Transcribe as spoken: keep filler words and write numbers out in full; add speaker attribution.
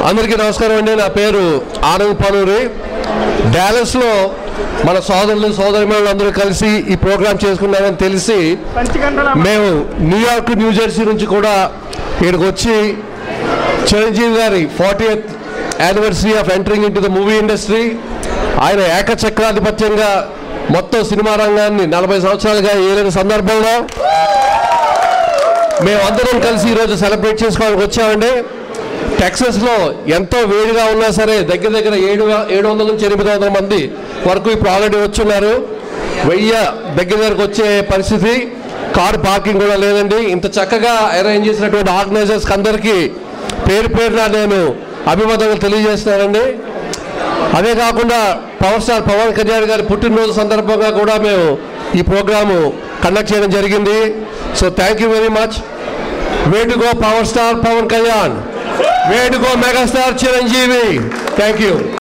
Speaker 1: అందరికీ నమస్కారం అండి. నా పేరు ఆనంద్ పనూరి. డాలస్లో మన సోదరులు సోదరిమణులు అందరూ కలిసి ఈ ప్రోగ్రాం చేసుకున్నారని తెలిసి మేము న్యూయార్క్ న్యూజెర్సీ నుంచి కూడా ఇక్కడికి వచ్చి చిరంజీవి గారి fortieth anniversary of entering into the movie industry, ఆయన ఏకచక్రాధిపత్యంగా మొత్తం సినిమా రంగాన్ని నలభై సంవత్సరాలుగా ఏలిన సందర్భంలో మేమందరం కలిసి ఈరోజు సెలబ్రేట్ చేసుకోవడానికి వచ్చామండి. టెక్సస్లో ఎంతో వేడిగా ఉన్నా సరే దగ్గర దగ్గర ఏడు ఏడు వందల నుంచి ఎనిమిది వందల మంది వరకు ఇప్పుడు ఆల్రెడీ వచ్చున్నారు. వెయ్యి దగ్గర దగ్గరకు వచ్చే పరిస్థితి, కారు పార్కింగ్ కూడా లేదండి. ఇంత చక్కగా అరేంజ్ చేసినటువంటి ఆర్గనైజర్స్కి అందరికీ పేరు పేరున నేను అభినందనలు తెలియజేస్తున్నానండి. అదే కాకుండా పవర్ స్టార్ పవన్ కళ్యాణ్ గారి పుట్టినరోజు సందర్భంగా కూడా మేము ఈ ప్రోగ్రాము కండక్ట్ చేయడం జరిగింది. So thank you very much. Way to go power star Pawan Kalyan, way to go megastar Chiranjeevi. Thank you.